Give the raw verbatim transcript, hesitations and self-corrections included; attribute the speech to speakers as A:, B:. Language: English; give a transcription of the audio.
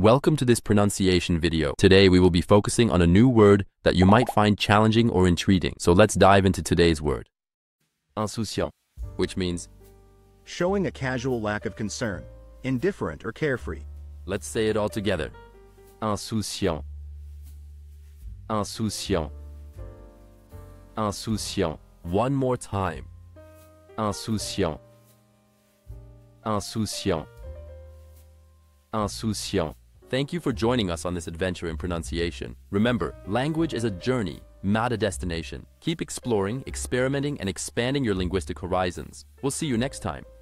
A: Welcome to this pronunciation video. Today we will be focusing on a new word that you might find challenging or intriguing. So let's dive into today's word. Insouciant, which means
B: showing a casual lack of concern, indifferent or carefree.
A: Let's say it all together. Insouciant. Insouciant. Insouciant. One more time. Insouciant. Insouciant. Insouciant. Thank you for joining us on this adventure in pronunciation. Remember, language is a journey, not a destination. Keep exploring, experimenting, and expanding your linguistic horizons. We'll see you next time.